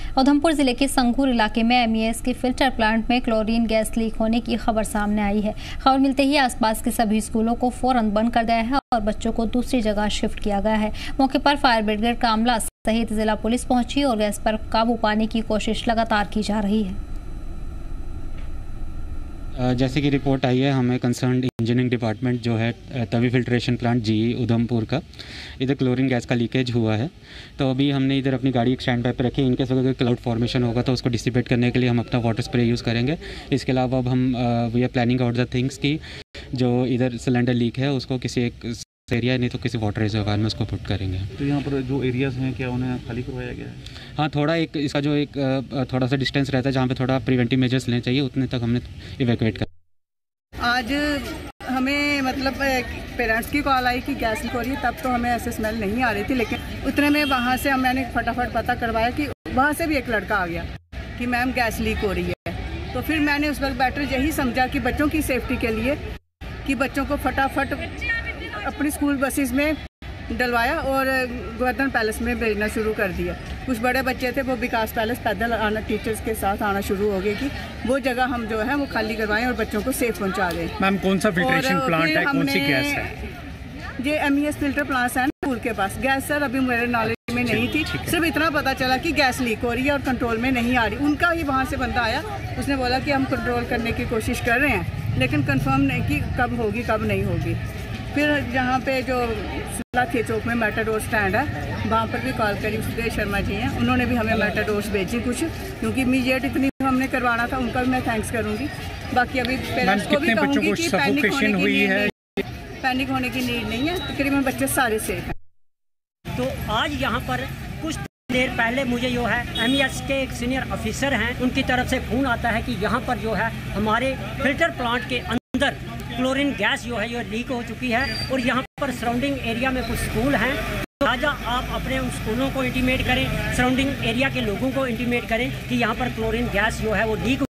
उधमपुर जिले के संगूर इलाके में MES के फिल्टर प्लांट में क्लोरीन गैस लीक होने की खबर सामने आई है। खबर मिलते ही आसपास के सभी स्कूलों को फौरन बंद कर दिया है और बच्चों को दूसरी जगह शिफ्ट किया गया है। मौके पर फायर ब्रिगेड का अमला सहित जिला पुलिस पहुंची और गैस पर काबू पाने की कोशिश लगातार की जा रही है। जैसे कि रिपोर्ट आई है, हमें कंसर्न्ड इंजीनियरिंग डिपार्टमेंट जो है Tawi filtration plant GE Udhampur का, इधर क्लोरीन गैस का लीकेज हुआ है। तो अभी हमने इधर अपनी गाड़ी एक स्टैंड बाय पर रखी। इनकेस अगर क्लाउड फॉर्मेशन होगा तो उसको डिसिपेट करने के लिए हम अपना वाटर स्प्रे यूज़ करेंगे। इसके अलावा अब हम we are planning out the things की जो इधर सिलेंडर लीक है उसको किसी एक एरिया नहीं तो किसी वाटर रिजर्वायर में उसको पुट करेंगे। तो यहाँ पर जो एरियाज़ हैं क्या उन्हें खाली करवाया गया है? हाँ, थोड़ा एक इसका जो एक थोड़ा सा डिस्टेंस रहता है जहाँ पे थोड़ा प्रिवेंटिव मेजर्स लेने चाहिए, उतने तक हमने इवैक्यूएट कर। आज हमें मतलब पेरेंट्स की कॉल आई कि गैस लीक हो रही है, तब तो हमें ऐसे स्मेल नहीं आ रही थी, लेकिन उतने में वहाँ से मैंने फटाफट पता करवाया कि वहाँ से भी एक लड़का आ गया कि मैम गैस लीक हो रही है। तो फिर मैंने उस वक्त बेटर यही समझा कि बच्चों की सेफ्टी के लिए कि बच्चों को फटाफट अपनी स्कूल बसेस में डलवाया और गोवर्धन पैलेस में भेजना शुरू कर दिया। कुछ बड़े बच्चे थे वो विकास पैलेस पैदल आना टीचर्स के साथ आना शुरू हो गए कि वो जगह हम जो है वो खाली करवाएं और बच्चों को सेफ पहुंचा दें। मैम कौन सा फिल्ट्रेशन प्लांट है, कौन सी गैस है? ये MES फिल्टर प्लांट है स्कूल के पास। गैस सर अभी मेरे नॉलेज में नहीं थी, सिर्फ इतना पता चला कि गैस लीक हो रही है और कंट्रोल में नहीं आ रही। उनका ही वहाँ से बंदा आया, उसने बोला कि हम कंट्रोल करने की कोशिश कर रहे हैं, लेकिन कंफर्म नहीं कि कब होगी कब नहीं होगी। फिर जहाँ पे जो थे चौक में मेटाडोर स्टैंड है, वहाँ पर भी कॉल करी, सुदेश शर्मा जी हैं, उन्होंने भी हमें मेटाडोर्स भेजी कुछ, क्योंकि इमीडिएट इतनी हमने करवाना था, उनका भी मैं थैंक्स करूँगी। बाकी अभी पेरेंट्स को भी कहूँगी कि पैनिक होने की नीड नहीं है, तकरीबन बच्चे सारे सेफ हैं। तो आज यहाँ पर कुछ देर पहले मुझे जो है MES के एक सीनियर ऑफिसर हैं, उनकी तरफ से फ़ोन आता है कि यहाँ पर जो है हमारे फिल्टर प्लांट के अंदर क्लोरीन गैस जो है ये लीक हो चुकी है और यहाँ पर सराउंडिंग एरिया में कुछ स्कूल हैं। तो राजा आप अपने उन स्कूलों को इंटीमेट करें, सराउंडिंग एरिया के लोगों को इंटीमेट करें कि यहाँ पर क्लोरीन गैस जो है वो लीक